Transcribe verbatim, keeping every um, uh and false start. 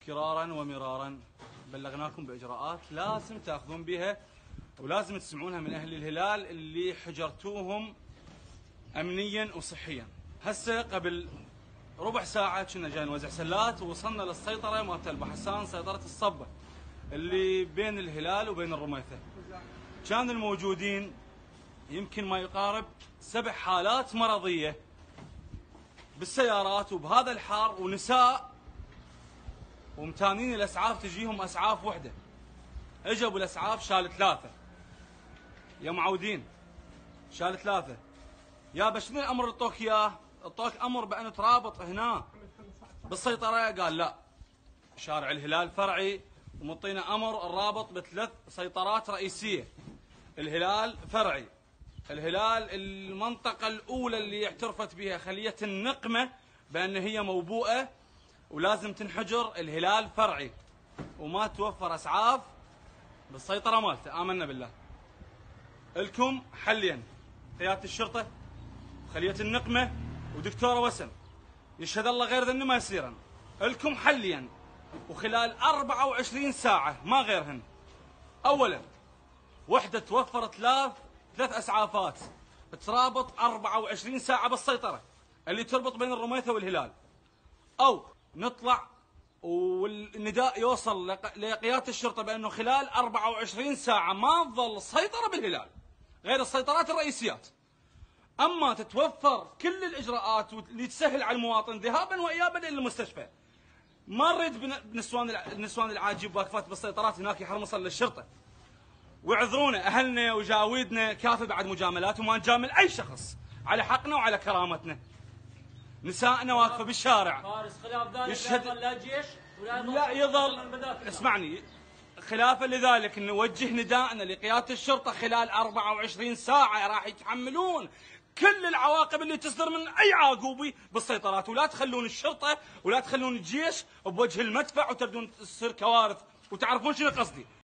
كرارا ومرارا بلغناكم بإجراءات لازم تأخذون بها ولازم تسمعونها من أهل الهلال اللي حجرتوهم أمنيا وصحيا. هسه قبل ربع ساعة كنا جاي نوزع سلات ووصلنا للسيطرة مالت البحسان، سيطرة الصبة اللي بين الهلال وبين الرميثة. كان الموجودين يمكن ما يقارب سبع حالات مرضية بالسيارات وبهذا الحار، ونساء ومتانين الاسعاف تجيهم اسعاف وحده. اجوا بالاسعاف شال ثلاثه يا معودين، شال ثلاثه يا بشنو الامر اللي اعطوك اياه؟ اعطوك امر بان ترابط هنا بالسيطره، قال لا، شارع الهلال فرعي ومعطينا امر الرابط بثلاث سيطرات رئيسيه. الهلال فرعي، الهلال المنطقه الاولى اللي اعترفت بها خليه النقمه بان هي موبوءه ولازم تنحجر، الهلال فرعي وما توفر اسعاف بالسيطره مالته. امنا بالله. الكم حليا قياده الشرطه خليه النقمه ودكتوره وسم، يشهد الله غير ذنب ما يصيرن. الكم حليا وخلال أربعة وعشرين ساعه ما غيرهن. اولا وحده توفر ثلاث ثلاث اسعافات ترابط أربعة وعشرين ساعه بالسيطره اللي تربط بين الرميثه والهلال، او نطلع والنداء يوصل لقيادة الشرطة بأنه خلال أربعة وعشرين ساعة ما تظل السيطرة بالهلال غير السيطرات الرئيسيات. أما تتوفر كل الإجراءات اللي تسهل على المواطن ذهابا وإيابا إلى المستشفى. ما نريد بنسوان النسوان العاجب واقفات بالسيطرات هناك يحرمصن للشرطة. واعذرونا أهلنا وجاويدنا كافي بعد مجاملات، وما نجامل أي شخص على حقنا وعلى كرامتنا. نسائنا واقفه بالشارع. فارس خلاف ذلك يشهد لا جيش ولا لا يظل. اسمعني، خلافا لذلك نوجه نداءنا لقياده الشرطه خلال أربعة وعشرين ساعه راح يتحملون كل العواقب اللي تصدر من اي عاقوبي بالسيطرات، ولا تخلون الشرطه ولا تخلون الجيش بوجه المدفع وتبدون تصير كوارث. وتعرفون شنو قصدي؟